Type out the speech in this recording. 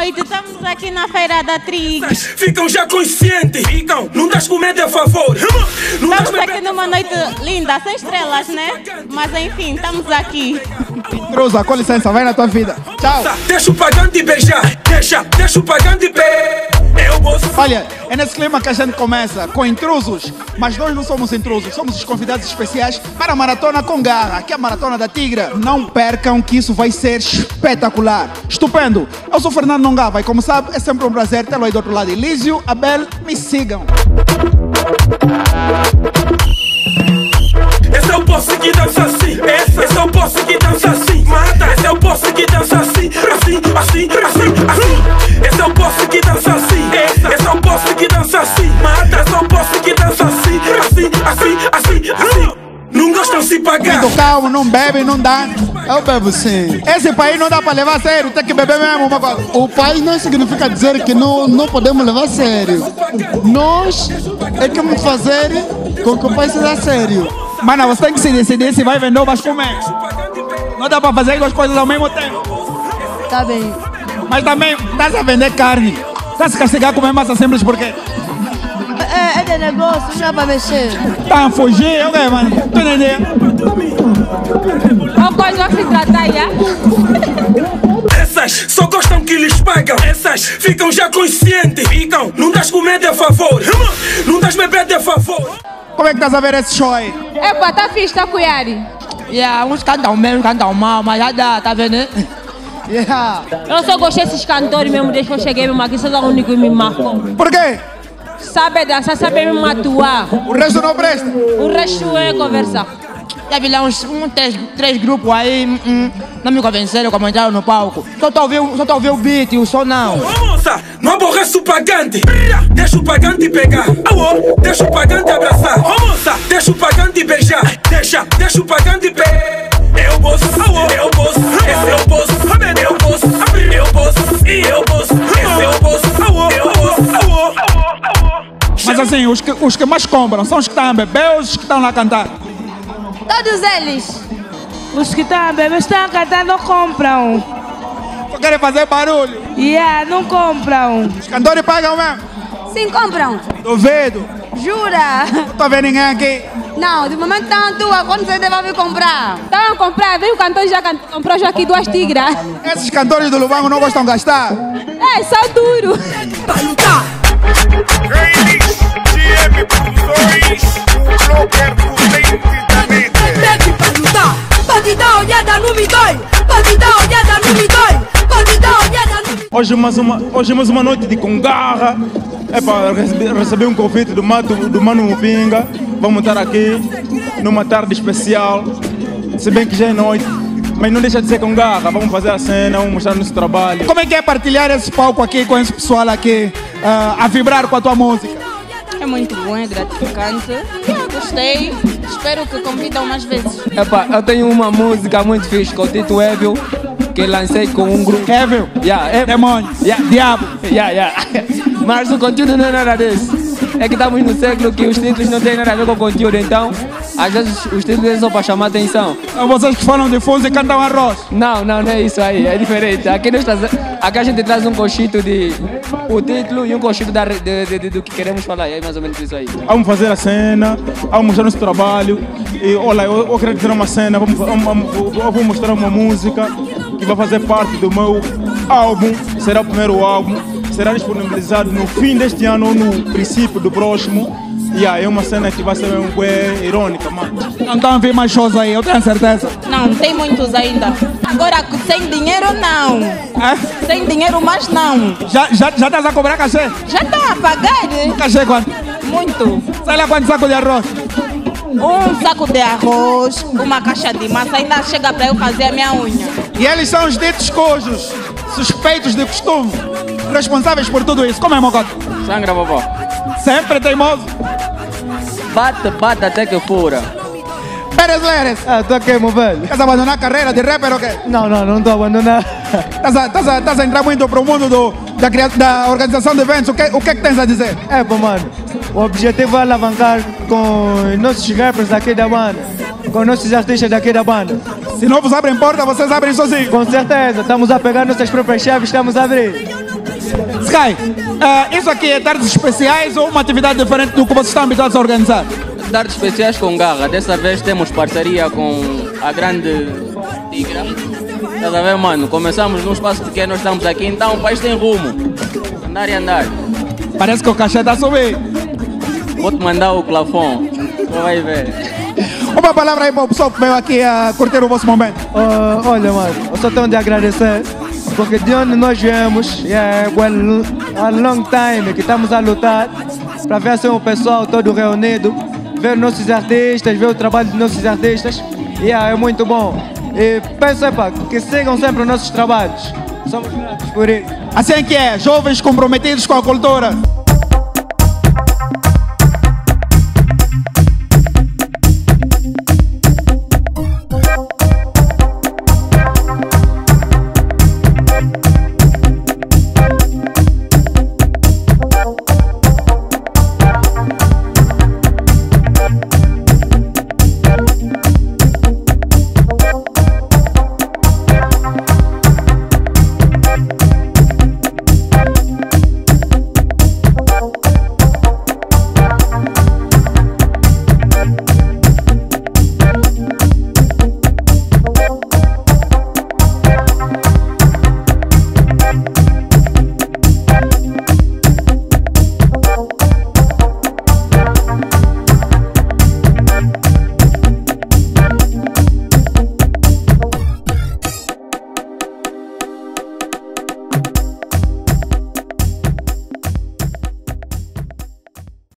noite, estamos aqui na Feira da Trigo. Ficam já conscientes, ficam, não das com medo, é favor. Estamos aqui numa noite linda, sem estrelas, né? Mas enfim, estamos aqui. Intrusa, com licença, vai na tua vida. Tchau. Deixa o pagante beijar, deixa o pagante beijar. Olha, é nesse clima que a gente começa, com intrusos, mas nós não somos intrusos, somos os convidados especiais para a Maratona com Garra, que é a Maratona da Tigra. Não percam que isso vai ser espetacular, estupendo. Eu sou Fernando Nongava e como sabe, é sempre um prazer tê-lo aí do outro lado. Elísio, Abel, me sigam. Esse é o poço que dança assim, esse é o poço que dança assim, mata. Esse é o poço que dança assim, assim. Esse é o poço que dança assim, esse é o poço que dança assim, mata. Esse é o poço que dança assim. Não gostam de se pagar. Muito calmo, não bebe, não dá. Eu bebo sim. Esse país não dá para levar a sério, tem que beber mesmo uma coisa. O país não significa dizer que não podemos levar a sério. Nós é que vamos fazer com que o país seja sério. Mano, você tem que se decidir se vai vender ou vai comer. Não dá para fazer duas coisas ao mesmo tempo. Tá bem. Mas também dá-se a vender carne. Dá-se castigar a comer massa simples porque... É de negócio, não dá para mexer. Tá a fugir, ok, mano? Tu entendeu? Uma coisa a se tratar, já? Essas só gostam que lhes pagam. Essas ficam já conscientes, ficam. Não das com medo, é favor. Não das bebendo, é favor. Como é que estás a ver esse show aí? Epa, tá fixe, tá cuiari. Uns cantam bem, uns cantam mal, mas já dá, tá vendo? Eu só gostei desses cantores mesmo, desde que eu cheguei mesmo aqui, só é o único que me marcou. Por quê? Sabe dançar, sabe mesmo atuar. O resto não presta? O resto é conversar. Já vi lá três grupos aí, não me convenceram como entraram no palco. Só tô a ouvir o beat, o som não. Ô moça, não aborrece o pagante. Deixa o pagante pegar. Deixa o pagante abraçar. Ô moça, deixa o pagante beijar. Deixa o pagante beijar. Eu posso, esse eu posso, esse eu posso. Mas assim, os que mais compram são os que estão a beber ou os que estão lá a cantar? Todos eles. Os que estão a beber, estão a cantar, não compram. Só querem fazer barulho? Não compram. Os cantores pagam mesmo? Sim, compram. Duvido. Jura? Não estou a ver ninguém aqui. Não, de momento estão a tua, quando você vai vir comprar? Estão a comprar, vem o cantor já comprou já aqui 2 tigras. Esses cantores do Lubango não gostam de gastar? É, só duro. Pra lutar. Pede pra lutar, pode dar olhada no me dói, pode dar olhada no me dói, pode dar olhada no me dói. Hoje mais uma noite de com garra. É para receber um convite do Mano Mupinga. Vamos estar aqui numa tarde especial, se bem que já é noite, mas não deixa de ser com garra. Vamos fazer a cena, vamos mostrar nosso trabalho. Como é que é partilhar esse palco aqui com esse pessoal aqui, a vibrar com a tua música? É muito bom, é gratificante. Gostei, espero que convidam mais vezes. Epa, eu tenho uma música muito fixe com o Tito Evil, que lancei com um grupo. Evil? Demônio? Diabo? Mas o conteúdo não é nada disso. É que estamos no século que os títulos não têm nada a ver com o conteúdo, então às vezes os títulos é só para chamar atenção. São vocês que falam de fundo e cantam arroz? Não é isso aí, é diferente. Aqui a gente traz um cochito de o título e um cochito do que queremos falar, é mais ou menos isso aí. Vamos fazer a cena, vamos mostrar nosso trabalho. E olha, eu quero dizer uma cena, eu vou mostrar uma música que vai fazer parte do meu álbum, será o primeiro álbum. Será disponibilizado no fim deste ano ou no princípio do próximo. É uma cena que vai ser um pouco irônica, mano. Não estão a ver mais shows aí, eu tenho certeza. Não, tem muitos ainda. Agora, sem dinheiro, não. Sem dinheiro, mas não. Já estás a cobrar cachê? Já estão a pagar. Cachê quanto? Muito. Sei lá quantos sacos de arroz? Um saco de arroz, uma caixa de massa, ainda chega para eu fazer a minha unha. E eles são os ditos cujos, suspeitos de costume, responsáveis por tudo isso. Como é, Mocote? Sangra, vovó. Sempre teimoso. Bate até que fura. Pérez Leres. Tô aqui, meu velho. Estás a abandonar a carreira de rapper ou quê? Não tô a abandonar. Estás a entrar muito para o mundo da organização de eventos. O que é que tens a dizer? Mano, o objetivo é alavancar com nossos rappers daqui da banda, com nossos artistas daqui da banda. Se não vos abrem porta, vocês abrem sozinhos. Com certeza, estamos a pegar nossas próprias chaves, estamos a abrir. Sky, isso aqui é tardes especiais ou uma atividade diferente do que vocês estão habituados a organizar? Tardes especiais com garra. Dessa vez temos parceria com a grande Tigra. Estás a ver, mano? Começamos num espaço pequeno, nós estamos aqui, então o país tem rumo. Andar e andar. Parece que o cachê está a subir. Vou-te mandar o plafond. Tu vai ver. Uma palavra aí para o pessoal que veio aqui a curtir o vosso momento. Olha, mano, eu só tenho de agradecer, porque de onde nós viemos, há long time que estamos a lutar para ver assim o pessoal todo reunido, ver nossos artistas, ver o trabalho dos nossos artistas. É muito bom. E peço que sigam sempre os nossos trabalhos. Somos gratos por isso. Assim é que é, jovens comprometidos com a cultura.